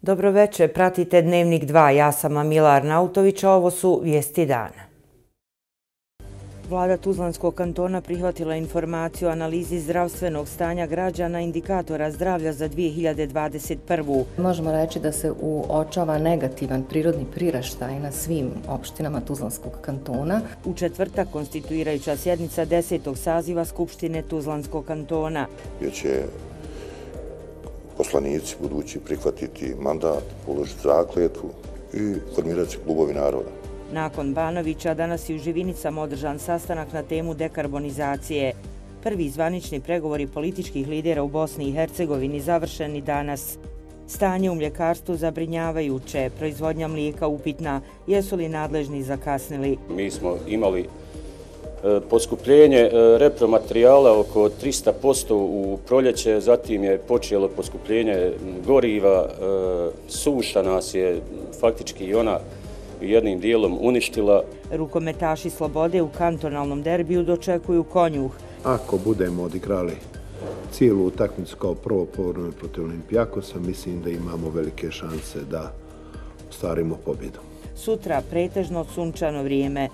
Dobroveče, pratite Dnevnik 2, ja sam Amila Arnautović, a ovo su vijesti dana. Vlada Tuzlanskog kantona prihvatila informaciju o analizi zdravstvenog stanja građana indikatora zdravlja za 2021. Možemo reći da se uočava negativan prirodni priraštaj na svim opštinama Tuzlanskog kantona. U četvrtak konstituirajuća sjednica 10. saziva Skupštine Tuzlanskog kantona. Gdje će poslanici budući prihvatiti mandat, položiti zakletvu i formirati se klubovi naroda. Nakon Banovića, danas je u Živinicama održan sastanak na temu dekarbonizacije. Prvi zvanični pregovori političkih lidera u Bosni i Hercegovini završeni danas. Stanje u mljekarstvu zabrinjavajuće, proizvodnja mlijeka upitna, jesu li nadležni zakasnili? Mi smo imali poskupljenje repromaterijala oko 300% u proljeće, zatim je počelo poskupljenje goriva, suša nas je faktički i ona jednim dijelom uništila. Rukometaši Slobode u kantonalnom derbiju dočekuju Konjuh. Ako budemo odigrali cijelu utakmicu kao prvo poluvreme protiv Olimpijakosa, mislim da imamo velike šanse da ostvarimo pobjedu. Sutra pretežno sunčano vrijeme.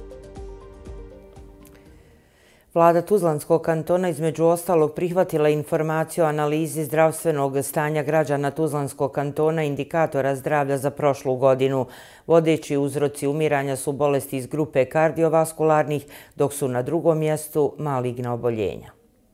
Vlada Tuzlanskog kantona između ostalog prihvatila informaciju o analizi zdravstvenog stanja građana Tuzlanskog kantona indikatora zdravlja za prošlu godinu. Vodeći uzroci umiranja su bolesti iz grupe kardiovaskularnih, dok su na drugom mjestu maligna oboljenja.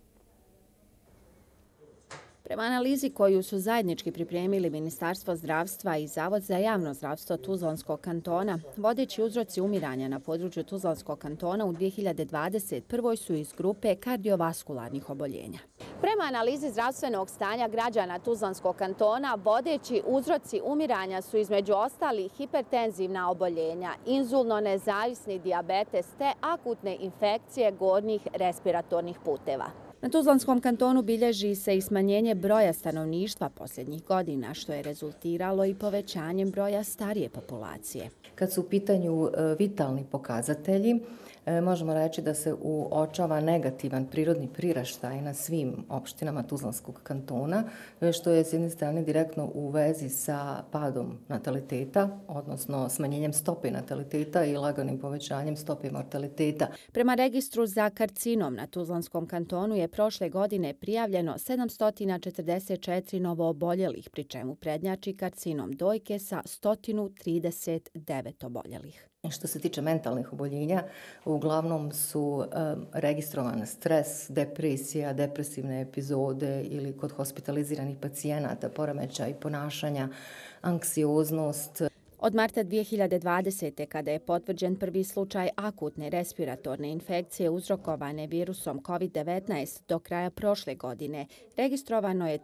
Prema analizi koju su zajednički pripremili Ministarstvo zdravstva i Zavod za javno zdravstvo Tuzlanskog kantona, vodeći uzroci umiranja na području Tuzlanskog kantona u 2021. su iz grupe kardiovaskularnih oboljenja. Prema analizi zdravstvenog stanja građana Tuzlanskog kantona, vodeći uzroci umiranja su između ostalih hipertenzivna oboljenja, inzulno nezavisni dijabetes te akutne infekcije gornjih respiratornih puteva. Na Tuzlanskom kantonu bilježi se i smanjenje broja stanovništva posljednjih godina, što je rezultiralo i povećanjem broja starije populacije. Kad su u pitanju vitalni pokazatelji, možemo reći da se uočava negativan prirodni priraštaj na svim opštinama Tuzlanskog kantona, što je s jedne strane direktno u vezi sa padom nataliteta, odnosno smanjenjem stope nataliteta i laganim povećanjem stope mortaliteta. Prema registru za karcinom na Tuzlanskom kantonu je prošle godine prijavljeno 744 novooboljelih, pri čemu prednjači karcinom dojke sa 139 oboljelih. Što se tiče mentalnih oboljenja, uglavnom su registrovan stres, depresija, depresivne epizode ili kod hospitaliziranih pacijenata, poremećaj ponašanja, anksioznost. Od marta 2020. kada je potvrđen prvi slučaj akutne respiratorne infekcije uzrokovane virusom COVID-19 do kraja prošle godine, registrovano je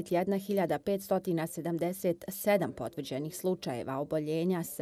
31.577 potvrđenih slučajeva oboljenja sa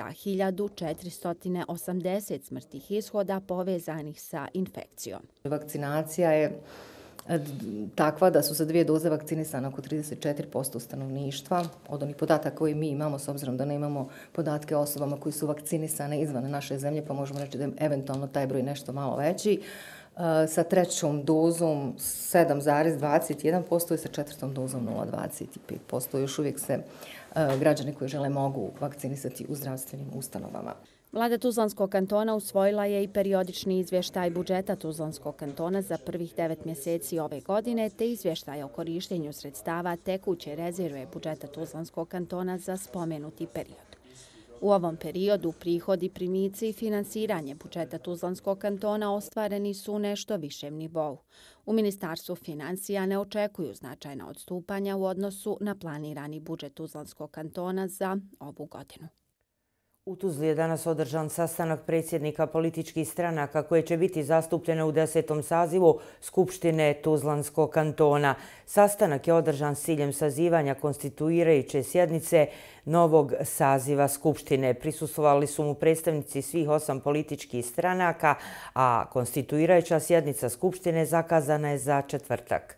1.480 smrtnih ishoda povezanih sa infekcijom. Vakcinacija je takva da su za 2 doze vakcinisane oko 34% stanovništva. Od onih podataka koje mi imamo, s obzirom da nemamo podatke o osobama koji su vakcinisane izvan naše zemlje, pa možemo reći da je eventualno taj broj nešto malo veći. Sa trećom dozom 7,21% i sa četvrtom dozom 0,25%. Još uvijek se građani koji žele mogu vakcinisati u zdravstvenim ustanovama. Vlada Tuzlanskog kantona usvojila je i periodični izvještaj budžeta Tuzlanskog kantona za prvih 9 mjeseci ove godine, te izvještaj o korištenju sredstava tekuće rezerve budžeta Tuzlanskog kantona za spomenuti period. U ovom periodu prihodi, primici i finansiranje budžeta Tuzlanskog kantona ostvareni su u nešto višem nivou. U Ministarstvu financija ne očekuju značajna odstupanja u odnosu na planirani budžet Tuzlanskog kantona za ovu godinu. U Tuzli je danas održan sastanak predsjednika političkih stranaka koje će biti zastupljene u 10. sazivu Skupštine Tuzlanskog kantona. Sastanak je održan s ciljem sazivanja konstituirajuće sjednice novog saziva Skupštine. Prisustvovali su mu predstavnici svih 8 političkih stranaka, a konstituirajuća sjednica Skupštine zakazana je za četvrtak.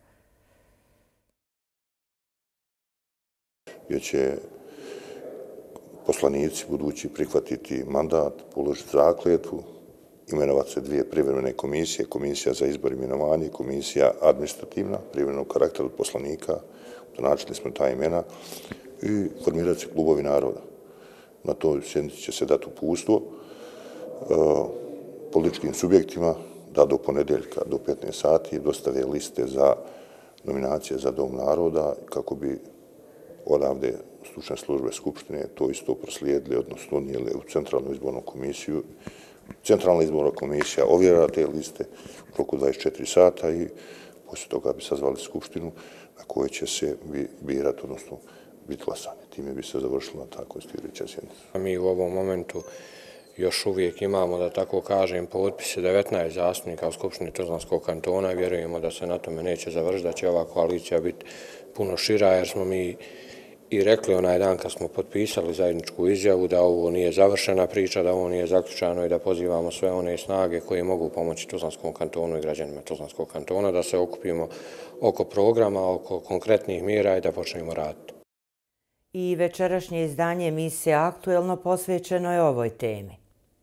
Gdje će poslanici budući prihvatiti mandat, položiti zakletvu, imenovati se 2 privremene komisije, komisija za izbor i imenovanje i komisija administrativna, privremenog karaktera od poslanika. Donačili smo ta imena i formirati se klubovi naroda. Na toj sjednici će se dati uputstvo političkim subjektima da do ponedjeljka, do 15 sati dostave liste za nominacije za Dom naroda kako bi odavde stručne službe Skupštine to isto proslijedili, odnosno unijeli u Centralnu izbornu komisiju. Centralna izborna komisija ovjerava te liste u roku 24 sata i poslije toga bi sazvali Skupštinu na kojoj će se birati, odnosno biti glasanje. Time bi se završila ta konstituirajuća sjednica. Mi u ovom momentu još uvijek imamo, da tako kažem, potpise 19 zastupnika u Skupštini Tuzlanskog kantona i vjerujemo da se na tome neće završiti, da će ova koalicija biti puno šira, jer smo mi i rekli onaj dan kad smo potpisali zajedničku izjavu da ovo nije završena priča, da ovo nije zaključano i da pozivamo sve one snage koje mogu pomoći Tuzlanskom kantonu i građanima Tuzlanskog kantona da se okupimo oko programa, oko konkretnih mjera i da počnemo raditi. I večerašnje izdanje emisije Aktuelno posvećeno je ovoj temi.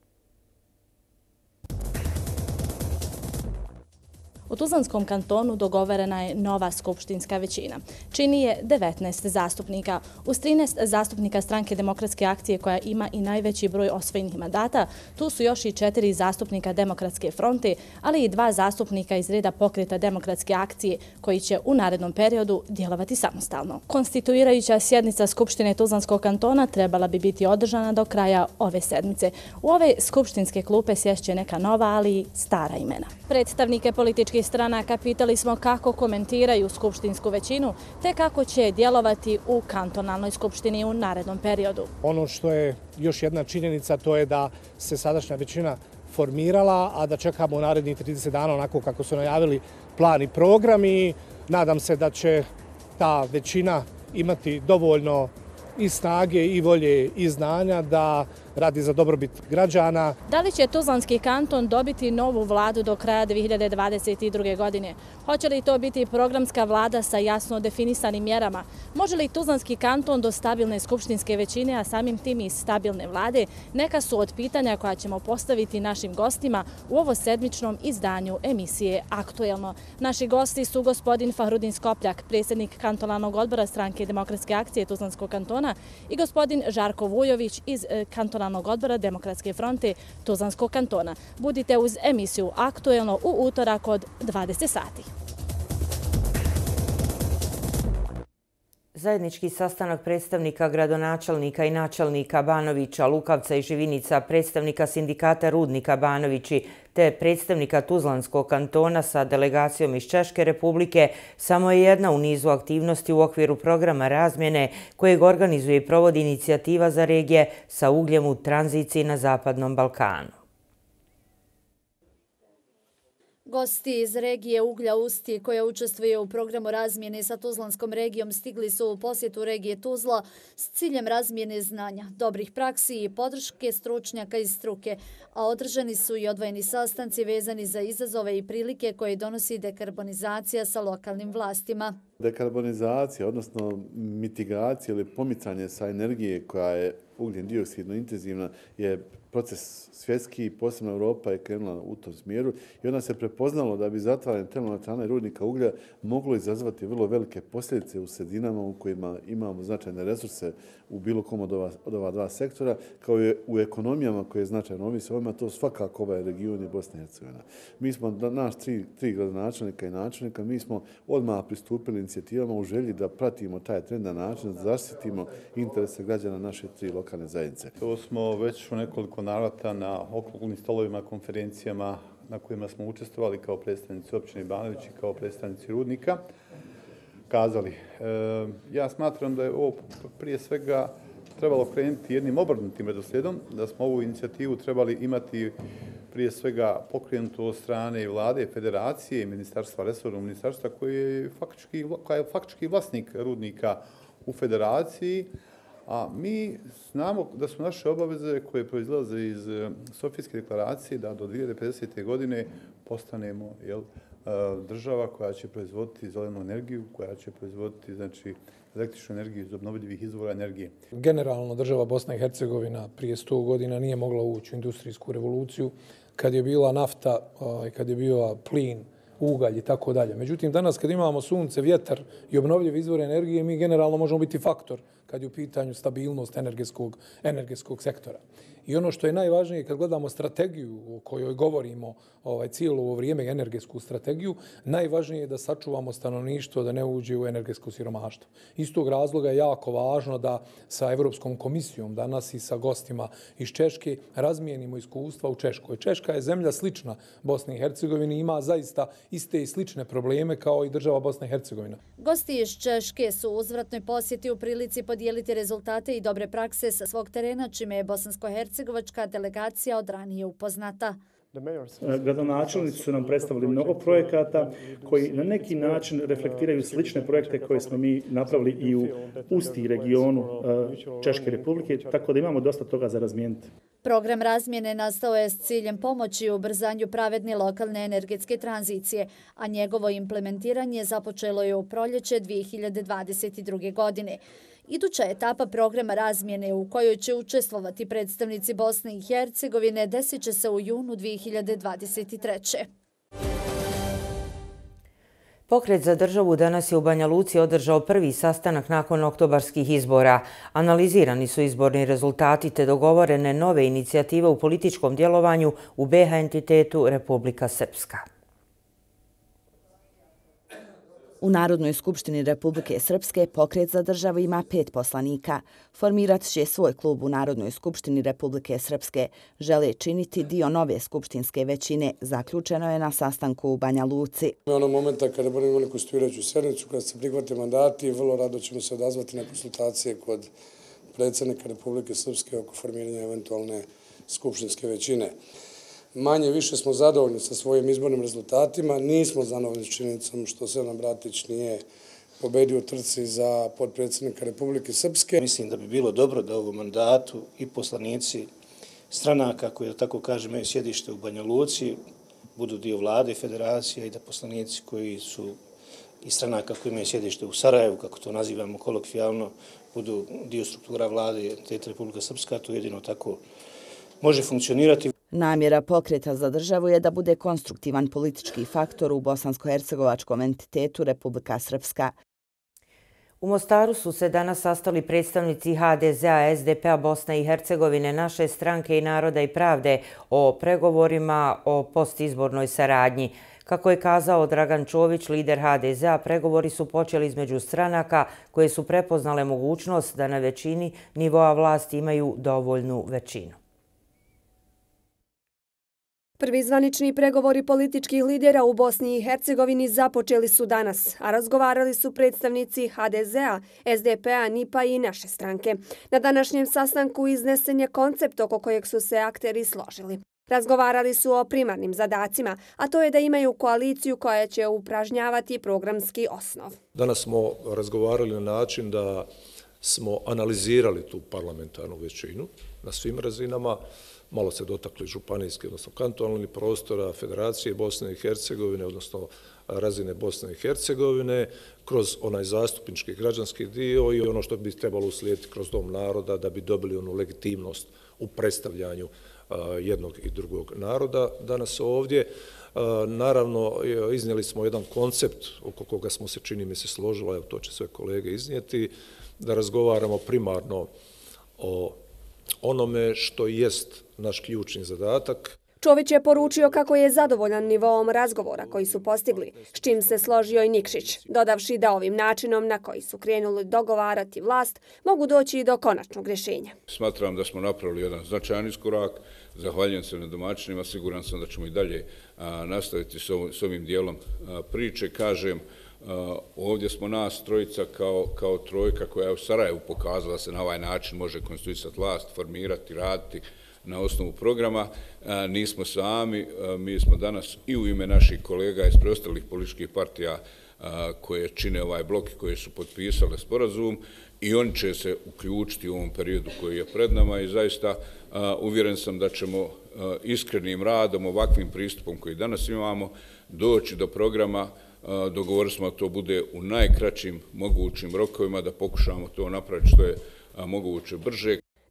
U Tuzlanskom kantonu dogovorena je nova skupštinska većina. Čini je 19 zastupnika. Uz 13 zastupnika Stranke demokratske akcije koja ima i najveći broj osvojenih mandata, tu su još i 4 zastupnika Demokratske fronte, ali i 2 zastupnika iz reda Pokreta demokratske akcije koji će u narednom periodu djelovati samostalno. Konstituirajuća sjednica Skupštine Tuzlanskog kantona trebala bi biti održana do kraja ove sedmice. U ove skupštinske klupe sješće neka nova, ali i stara imena. Predstavnike političkih stranaka pitali smo kako komentiraju skupštinsku većinu te kako će djelovati u kantonalnoj skupštini u narednom periodu. Ono što je još jedna činjenica to je da se sadašnja većina formirala, a da čekamo u narednih 30 dana onako kako su najavili plan i program i nadam se da će ta većina imati dovoljno i snage i volje i znanja da radi za dobrobit građana. Da li će Tuzlanski kanton dobiti novu vladu do kraja 2022. godine? Hoće li to biti programska vlada sa jasno definisanim mjerama? Može li Tuzlanski kanton do stabilne skupštinske većine, a samim tim i stabilne vlade? Neka su od pitanja koja ćemo postaviti našim gostima u ovo sedmičnom izdanju emisije Aktuelno. Naši gosti su gospodin Fahrudin Skopljak, predsjednik kantonalnog odbora Stranke demokratske akcije Tuzlanskog kantona i gospodin Žarko Vujović iz kantonalnog odbora Demokratske fronte Tuzlanskog kantona. Budite uz emisiju Aktuelno u utorak od 20 sati. Zajednički sastanak predstavnika gradonačelnika i načelnika Banovića, Lukavca i Živinica, predstavnika sindikata Rudnika Banovići te predstavnika Tuzlanskog kantona sa delegacijom iz Češke republike samo je jedna u nizu aktivnosti u okviru programa razmjene kojeg organizuje i provodi inicijativa za regije sa ugljem u tranziciji na Zapadnom Balkanu. Gosti iz regije Uglja Usti koja učestvuje u programu razmjene sa Tuzlanskom regijom stigli su u posjetu regije Tuzla s ciljem razmjene znanja, dobrih praksi i podrške stručnjaka iz struke, a održani su i odvojeni sastanci vezani za izazove i prilike koje donosi dekarbonizacija sa lokalnim vlastima. Dekarbonizacija, odnosno mitigacija ili pomicanje sa energije koja je ugljen dioksidno intenzivna je proces svjetski, posebno Europa je krenula u tom smjeru i onda se prepoznalo da bi zatvaranje termoelektrana i rudnika uglja moglo izazvati vrlo velike posljedice u sredinama u kojima imamo značajne resurse u bilo kom od ova dva sektora, kao i u ekonomijama koje značajno ovise ovima, to svakako ovaj region i Bosna i Hercegovina. Mi smo, naš tri gradonačelnika i načelnika, mi smo odmah pristupili inicijativama u želji da pratimo taj trend na način da zaštitimo interese građana naše 3 lokalne zajednice. To smo već u nekoliko navrata na okruglim stolovima, konferencijama na kojima smo učestvovali kao predstavnici općine Banović i kao predstavnici Rudnika kazali. Ja smatram da je ovo prije svega trebalo krenuti jednim obrnutim redoslijedom, da smo ovu inicijativu trebali imati prije svega pokrenutu od strane vlade, federacije i ministarstva, resornog ministarstva koja je faktički vlasnik Rudnika u federaciji, a mi znamo da su naše obaveze koje proizlaze iz Sofijske deklaracije da do 2050. godine postanemo država koja će proizvoditi zelenu energiju, koja će proizvoditi električnu energiju iz obnovljivih izvora energije. Generalno država Bosna i Hercegovina prije 100 godina nije mogla ući u industrijsku revoluciju kad je bila nafta, kad je bio plin, ugalj i tako dalje. Međutim, danas kad imamo sunce, vjetar i obnovljive izvore energije, mi generalno možemo biti faktor kad je u pitanju stabilnost energetskog sektora. I ono što je najvažnije kad gledamo strategiju o kojoj govorimo cijelo ovo vrijeme, energetsku strategiju, najvažnije je da sačuvamo stanovništvo da ne uđe u energetsko siromaštvo. Iz tog razloga je jako važno da sa Evropskom komisijom danas i sa gostima iz Češke razmijenimo iskustva u Češkoj. Češka je zemlja slična Bosni i Hercegovini, ima zaista iste i slične probleme kao i država Bosna i Hercegovina. Gosti iz Češke su u uzvratnoj posjeti u prilici podijeliti rezultate i dobre prakse sa svog terena, čime je bosansko-hercegovačka delegacija od ranije upoznata. Gradonačelnici su nam predstavili mnogo projekata koji na neki način reflektiraju slične projekte koje smo mi napravili i u Usti regionu Češke republike, tako da imamo dosta toga za razmijeniti. Program razmjene nastao je s ciljem pomoći u ubrzanju pravedne lokalne energetske tranzicije, a njegovo implementiranje započelo je u proljeće 2022. godine. Iduća etapa programa razmjene u kojoj će učestvovati predstavnici Bosne i Hercegovine desit će se u junu 2023. Pokret za državu danas je u Banja Luci održao prvi sastanak nakon oktobarskih izbora. Analizirani su izborni rezultati te dogovorene nove inicijative u političkom djelovanju u BiH entitetu Republika Srpska. U Narodnoj skupštini Republike Srpske Pokret za državu ima 5 poslanika. Formirat će svoj klub u Narodnoj skupštini Republike Srpske. Žele činiti dio nove skupštinske većine. Zaključeno je na sastanku u Banja Luci. Onog momenta kada budemo imali konstituirajuću sjednicu, kada se prihvate mandati, vrlo rado ćemo se odazvati na konsultacije kod predsjednika Republike Srpske oko formiranja eventualne skupštinske većine. Manje više smo zadovoljni sa svojim izbornim rezultatima, nismo zadovoljni s činjenicom što Selman Bratić nije pobedio u trci za potpredsjednika Republike Srpske. Mislim da bi bilo dobro da u ovom mandatu i poslanici stranaka koji, da tako kažem, imaju sjedište u Banja Luci, budu dio vlade i federacije i da poslanici koji su i stranaka koji imaju sjedište u Sarajevu, kako to nazivamo kolokvijalno, budu dio struktura vlade entiteta Republika Srpska, to jedino tako može funkcionirati. Namjera Pokreta za državu je da bude konstruktivan politički faktor u bosansko-hercegovačkom entitetu Republika Srpska. U Mostaru su se danas sastali predstavnici HDZ-a, SDP-a Bosne i Hercegovine, naše stranke i Naroda i pravde o pregovorima o postizbornoj saradnji. Kako je kazao Dragan Čović, lider HDZ-a, pregovori su počeli između stranaka koje su prepoznale mogućnost da na većini nivoa vlasti imaju dovoljnu većinu. Prvi zvanični pregovori političkih lidera u Bosni i Hercegovini započeli su danas, a razgovarali su predstavnici HDZ-a, SDP-a, NIP-a i naše stranke. Na današnjem sastanku iznesen je koncept oko kojeg su se akteri složili. Razgovarali su o primarnim zadacima, a to je da imaju koaliciju koja će upražnjavati programski osnov. Danas smo razgovarali na način da smo analizirali tu parlamentarnu većinu na svim razinama, malo se dotakli županijski, odnosno kantonalnih prostora, Federacije Bosne i Hercegovine, odnosno razine Bosne i Hercegovine, kroz onaj zastupnički građanski dio i ono što bi trebalo uslijediti kroz Dom naroda da bi dobili onu legitimnost u predstavljanju jednog i drugog naroda danas ovdje. Naravno, iznijeli smo jedan koncept oko koga smo se, čini mi se, složili, evo to će sve kolege iznijeti, da razgovaramo primarno o onome što jest naš ključni zadatak. Čović je poručio kako je zadovoljan nivoom razgovora koji su postigli, s čim se složio i Nikšić, dodavši da ovim načinom na koji su krenuli dogovarati vlast mogu doći i do konačnog rješenja. Smatram da smo napravili jedan značajan iskorak, zahvaljujem se na domaćinima, siguran sam da ćemo i dalje nastaviti s ovim dijelom priče. Kažem, ovdje smo nas trojica kao trojka koja je u Sarajevu pokazala se na ovaj način može konstituisati vlast, formirati, raditi na osnovu programa. Nismo sami, mi smo danas i u ime naših kolega iz preostalih političkih partija koje čine ovaj blok i koje su potpisale sporazum i oni će se uključiti u ovom periodu koji je pred nama i zaista uvjeren sam da ćemo iskrenim radom, ovakvim pristupom koji danas imamo, doći do programa. Dogovorili smo da to bude u najkraćim mogućim rokovima, da pokušamo to napraviti što je moguće brže.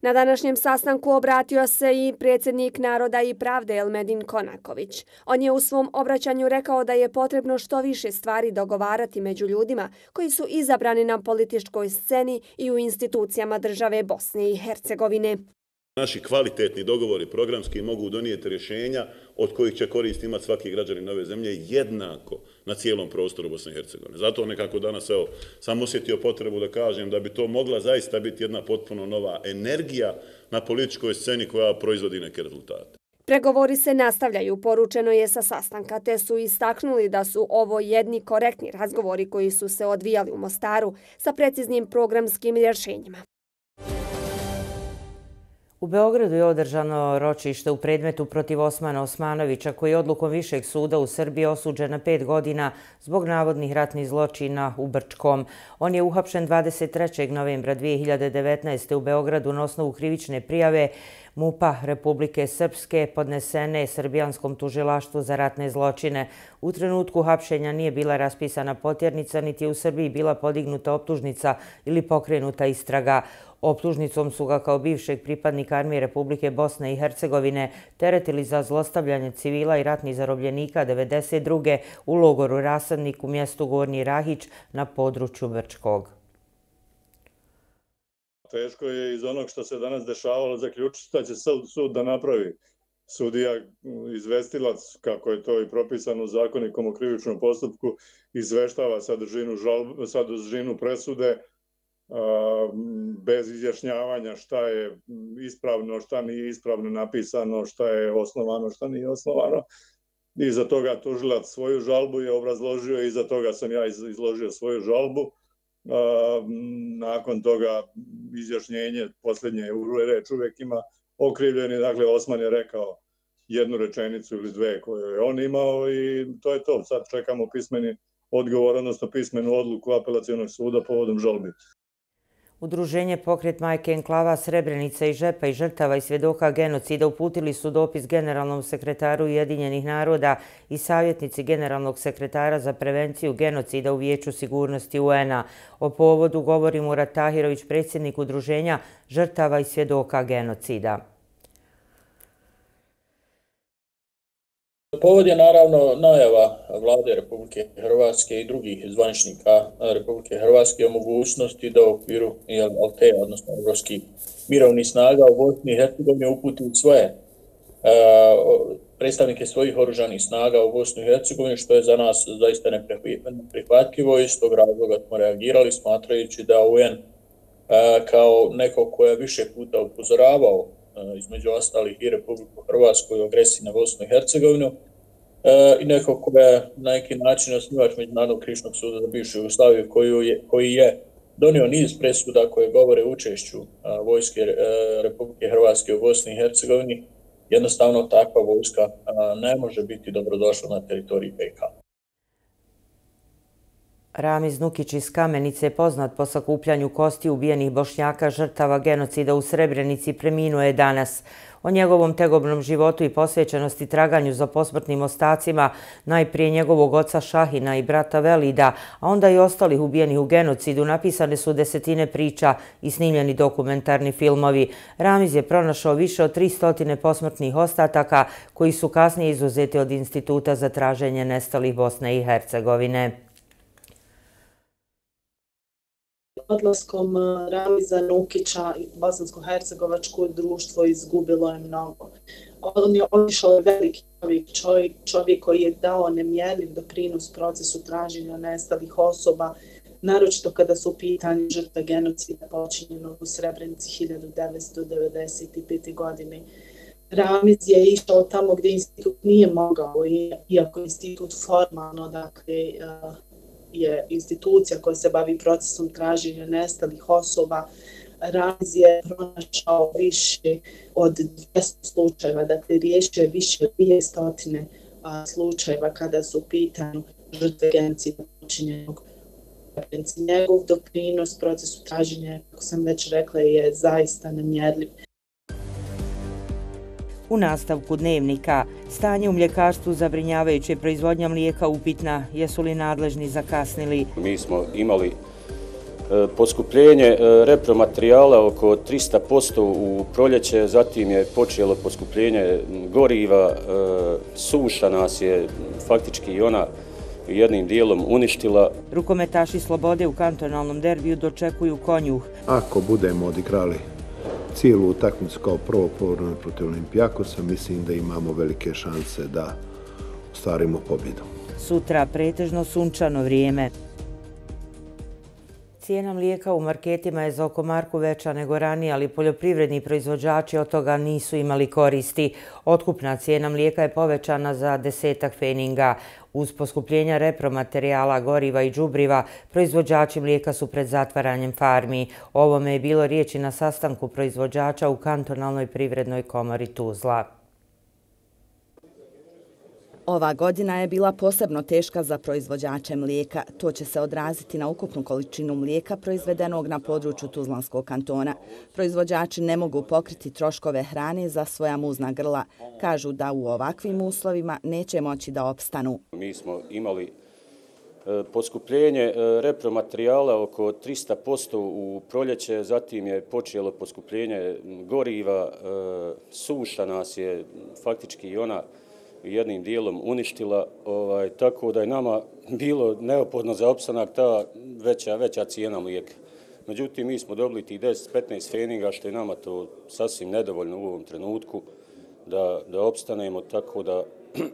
Na današnjem sastanku obratio se i predsjednik Naroda i pravde Elmedin Konaković. On je u svom obraćanju rekao da je potrebno što više stvari dogovarati među ljudima koji su izabrani na političkoj sceni i u institucijama države Bosne i Hercegovine. Naši kvalitetni dogovori programski mogu donijeti rješenja od kojih će korist imati svaki građanin ove zemlje jednako na cijelom prostoru Bosne i Hercegovine. Zato nekako danas sam osjetio potrebu da kažem da bi to mogla zaista biti jedna potpuno nova energija na političkoj sceni koja proizvodi neke rezultate. Pregovori se nastavljaju, poručeno je sa sastanka, te su istaknuli da su ovo jedni korektni razgovori koji su se odvijali u Mostaru sa preciznim programskim rješenjima. U Beogradu je održano ročište u predmetu protiv Osmana Osmanovića, koji je odlukom Višeg suda u Srbiji osuđen na 5 godina zbog navodnih ratnih zločina u Brčkom. On je uhapšen 23. novembra 2019. u Beogradu na osnovu krivične prijave MUP-a Republike Srpske podnesene Srbijanskom tužilaštvu za ratne zločine. U trenutku hapšenja nije bila raspisana potjernica, niti je u Srbiji bila podignuta optužnica ili pokrenuta istraga. Optužnicom su ga kao bivšeg pripadnika Armije Republike Bosne i Hercegovine teretili za zlostavljanje civila i ratnih zarobljenika 1992. u logoru Rasadnik u mjestu Gornji Rahić na području Brčkog. Teško je iz onog što se danas dešavalo zaključiti šta će sud da napravi. Sudija izvestilac, kako je to i propisano Zakonikom o krivičnom postupku, izveštava sadržinu presude bez izjašnjavanja šta je ispravno, šta nije ispravno napisano, šta je osnovano, šta nije osnovano. Iza toga tužilac svoju žalbu je obrazložio i iza toga sam ja izložio svoju žalbu. Nakon toga izjašnjenje, posljednje reč uvijek ima okrivljeni, dakle Osman je rekao jednu rečenicu ili dve koje je on imao i to je to. Sad čekamo pismeni odgovor, odnosno pismenu odluku apelacionog suda povodom žalbi. Udruženje Pokret Majke Enklava Srebrenica i Žepa i žrtava i svjedoka genocida uputili su dopis generalnom sekretaru Ujedinjenih naroda i savjetnici generalnog sekretara za prevenciju genocida u Vijeću sigurnosti UN-a. O povodu govori Murat Tahirović, predsjednik udruženja žrtava i svjedoka genocida. Povod je naravno najava vlade Republike Hrvatske i drugih zvaničnika Republike Hrvatske o mogućnosti da u okviru ALTE, odnosno Evropskih mirovnih snaga u Bosni i Hercegovini uputi svoje predstavnike svojih oružanih snaga u Bosni i Hercegovini, što je za nas zaista neprihvatljivo i iz tog razloga smo reagirali smatrajući da UN kao neko ko je više puta upozoravao između ostalih i Republiku Hrvatsku i agresiji na Bosnu i Hercegovinu i neko ko je na neki način osnivač Međunarodnog krivičnog suda za bivšu Jugoslaviju koji je donio niz presuda koje govore o učešću vojske Republike Hrvatske u Bosni i Hercegovini. Jednostavno takva vojska ne može biti dobrodošla na teritoriji BiH. Ramiz Nukić iz Kamenice, poznat po sakupljanju kosti ubijenih Bošnjaka žrtava genocida u Srebrenici, preminuo je danas. O njegovom tegobnom životu i posvećenosti traganju za posmrtnim ostacima najprije njegovog oca Šahina i brata Velida, a onda i ostalih ubijenih u genocidu, napisane su desetine priča i snimljeni dokumentarni filmovi. Ramiz je pronašao više od 300 posmrtnih ostataka koji su kasnije izuzeti od Instituta za traženje nestalih Bosne i Hercegovine. Odlaskom Ramiza Nukića i bosansko-hercegovačko društvo izgubilo je mnogo. On je otišao veliki čovjek koji je dao nemjerljiv doprinos procesu traženja nestalih osoba, naročito kada su u pitanju žrtve genocida počinjenog u Srebrenici 1995. godine. Ramiz je išao tamo gdje institut nije mogao, iako institut formalno, dakle, je institucija koja se bavi procesom traženja nestalih osoba. Ramiz je pronašao više od 200 slučajeva, dakle riješio je više od 200 slučajeva kada su u pitanju žrtve genocida počinjenog. Njegov doprinos procesu traženja, kako sam već rekla, je zaista nemjerljiv. U nastavku dnevnika, stanje u mljekarstvu zabrinjavajuće, proizvodnja mlijeka upitna, jesu li nadležni zakasnili? Mi smo imali Poskupljenje repromaterijala oko 300% u proljeće, zatim je počelo poskupljenje goriva, suša nas je faktički i ona jednim dijelom uništila. Rukometaši Slobode u kantonalnom derbiju dočekuju Konjuh. Ako budemo odigrali cijelu utakmicu kao prvo poluvreme protiv Olimpijakosa, mislim da imamo velike šanse da ostvarimo pobjedu. Sutra pretežno sunčano vrijeme. Cijena mlijeka u marketima je za oko marku veća nego ranije, ali poljoprivredni proizvođači od toga nisu imali koristi. Otkupna cijena mlijeka je povećana za 10 pfeninga. Uz poskupljenja repromaterijala, goriva i đubriva, proizvođači mlijeka su pred zatvaranjem farmi. O ovome je bilo riječi na sastanku proizvođača u kantonalnoj privrednoj komori Tuzla. Ova godina je bila posebno teška za proizvođače mlijeka. To će se odraziti na ukupnu količinu mlijeka proizvedenog na području Tuzlanskog kantona. Proizvođači ne mogu pokriti troškove hrane za svoja muzna grla. Kažu da u ovakvim uslovima neće moći da opstanu. Mi smo imali poskupljenje repromaterijala oko 300% u proljeće, zatim je počelo poskupljenje goriva, suša nas je faktički i ona jednim dijelom uništila, tako da je nama bilo neophodno za opstanak ta veća cijena mlijeka. Međutim, mi smo dobili tih 10-15 pfeninga, što je nama to sasvim nedovoljno u ovom trenutku da opstanemo, tako da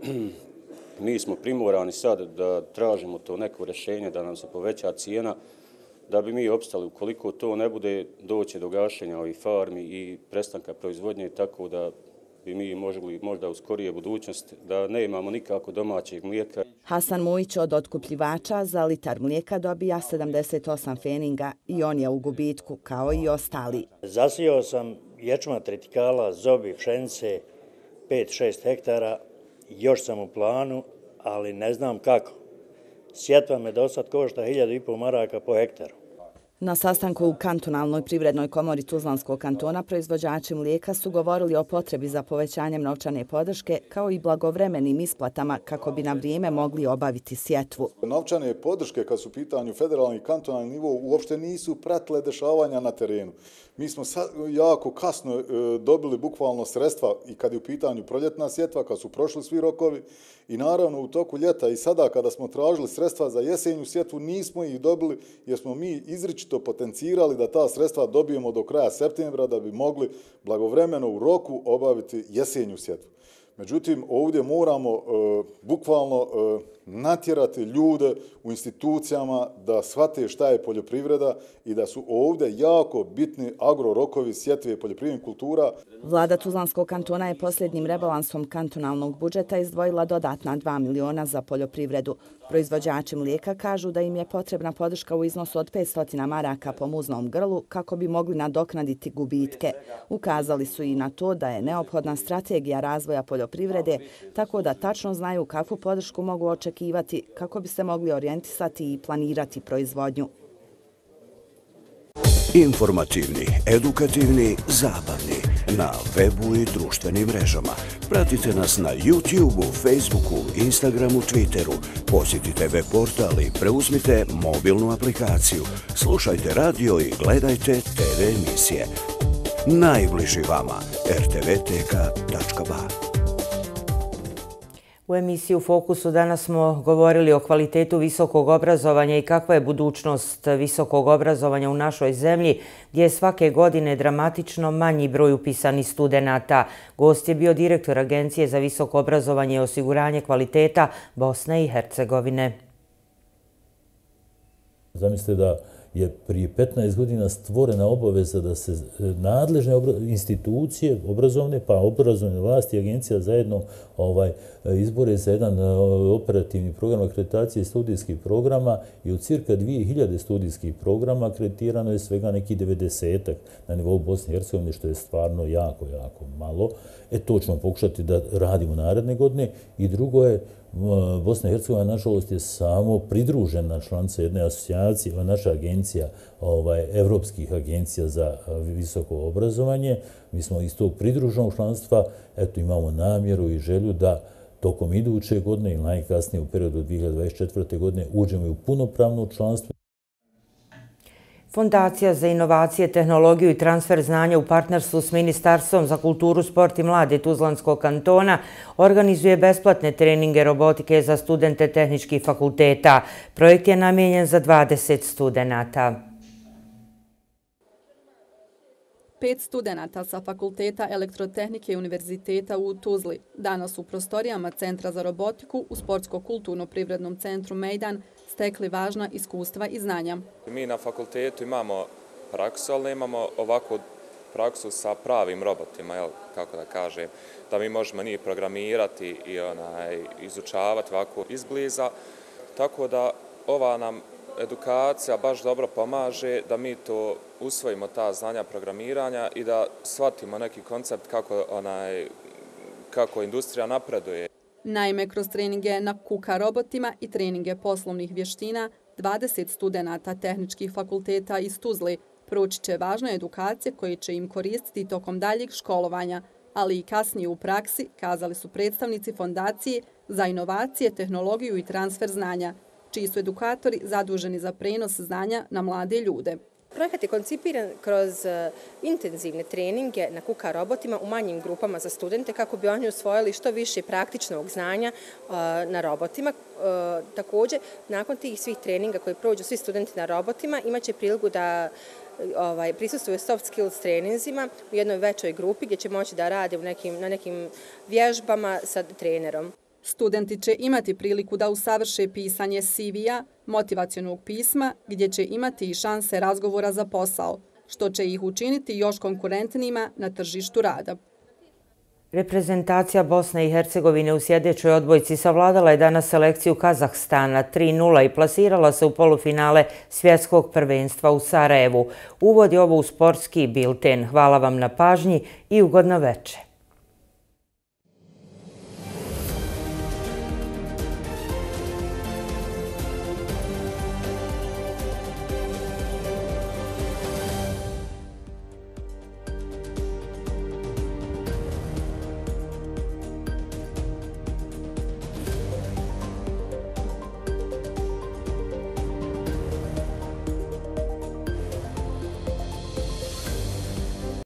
mi smo primorani sad da tražimo to neko rješenje da nam se poveća cijena, da bi mi opstali. Ukoliko to ne bude, doće do gašenja ovih farmi i prestanka proizvodnje, tako da bi mi mogli možda u skorije budućnosti da ne imamo nikako domaćeg mlijeka. Hasan Mujić od otkupljivača za litar mlijeka dobija 78 pfeninga i on je u gubitku kao i ostali. Zasijao sam ječma, tritikala, zobi, pšenice, 5-6 hektara, još sam u planu, ali ne znam kako. Sjetva me do sad košta 1.500 maraka po hektaru. Na sastanku u kantonalnoj privrednoj komori Tuzlanskog kantona proizvođači mlijeka su govorili o potrebi za povećanjem novčane podrške kao i blagovremenim isplatama kako bi na vrijeme mogli obaviti sjetvu. Novčane podrške kad su u pitanju federalni i kantonalni nivo uopšte nisu pratile dešavanja na terenu. Mi smo jako kasno dobili bukvalno sredstva i kad je u pitanju proljetna sjetva, kad su prošli svi rokovi i naravno u toku ljeta i sada kada smo tražili sredstva za jesenju sjetvu nismo ih dobili jer smo mi izričito potencirali da ta sredstva dobijemo do kraja septembra da bi mogli blagovremeno u roku obaviti jesenju sjetvu. Međutim, ovdje moramo bukvalno natjerati ljude u institucijama da shvate šta je poljoprivreda i da su ovdje jako bitni agrorokovi sjetve poljoprivrednih kultura. Vlada Tuzlanskog kantona je posljednjim rebalansom kantonalnog budžeta izdvojila dodatna 2 miliona za poljoprivredu. Proizvođači mlijeka kažu da im je potrebna podrška u iznosu od 500 maraka po muznom grlu kako bi mogli nadoknaditi gubitke. Ukazali su i na to da je neophodna strategija razvoja poljoprivrede, tako da tačno znaju kakvu podršku mogu očekivati kako bi se mogli orijentisati i planirati proizvodnju. Informativni, edukativni, zabavni. Na webu i društvenim mrežama. Pratite nas na YouTubeu, Facebooku, Instagramu, Twitteru. Posjetite web portal i preuzmite mobilnu aplikaciju. Slušajte radio i gledajte TV emisije. Najbliži vama rtvtk.ba. U emisiji U fokusu danas smo govorili o kvalitetu visokog obrazovanja i kakva je budućnost visokog obrazovanja u našoj zemlji, gdje je svake godine dramatično manji broj upisanih studenata. Gost je bio direktor Agencije za visoko obrazovanje i osiguranje kvaliteta Bosne i Hercegovine. Zamislite da je prije 15 godina stvorena obaveza da se nadležne institucije obrazovne, pa obrazovne vlasti i agencija zajedno izbore za jedan operativni program akreditacije studijskih programa i od cirka 2000 studijskih programa akreditirano je svega neki 90-ak na nivou Bosne i Hercegovine, što je stvarno jako malo. To ćemo pokušati da radimo naredne godine. I drugo je, Bosna i Hercegovina, nažalost, je samo pridružena članica jedne asocijacije, naša agencija, evropskih agencija za visoko obrazovanje. Mi smo iz tog pridruženog članstva, imamo namjeru i želju da tokom iduće godine ili najkasnije u periodu 2024. godine uđemo i u punopravno članstvo. Fondacija za inovacije, tehnologiju i transfer znanja u partnerstvu s Ministarstvom za kulturu, sport i mlade Tuzlanskog kantona organizuje besplatne treninge robotike za studente tehničkih fakulteta. Projekt je namijenjen za 20 studenata. 5 studenata sa Fakulteta elektrotehnike Univerziteta u Tuzli danas u prostorijama Centra za robotiku u Sportsko-kulturno-privrednom centru Mejdan stekli važna iskustva i znanja. Mi na fakultetu imamo praksu, ali imamo ovakvu praksu sa pravim robotima, kako da kažem, da mi možemo njih programirati i izučavati ovako izbliza. Tako da ova nam edukacija baš dobro pomaže da mi to usvojimo, ta znanja programiranja i da shvatimo neki koncept kako industrija napreduje. Naime, kroz treninge na KUKA robotima i treninge poslovnih vještina, 20 studenata tehničkih fakulteta iz Tuzli proći će važne edukacije koje će im koristiti tokom daljeg školovanja, ali i kasnije u praksi, kazali su predstavnici Fondacije za inovacije, tehnologiju i transfer znanja, čiji su edukatori zaduženi za prenos znanja na mlade ljude. Projekat je koncipiran kroz intenzivne treninge na KUKA robotima u manjim grupama za studente kako bi oni usvojili što više praktičnog znanja na robotima. Također, nakon tih svih treninga koje prođu svi studenti na robotima, imaće priliku da prisustuju soft skills treninzima u jednoj većoj grupi gdje će moći da rade na nekim vježbama sa trenerom. Studenti će imati priliku da usavrše pisanje CV-a, motivacionog pisma, gdje će imati i šanse razgovora za posao, što će ih učiniti još konkurentnijima na tržištu rada. Reprezentacija Bosne i Hercegovine u sljedećoj odbojci savladala je danas selekciju Kazahstana 3:0 i plasirala se u polufinale svjetskog prvenstva u Sarajevu. Uvodi ovo u sportski bilten. Hvala vam na pažnji i ugodno večer.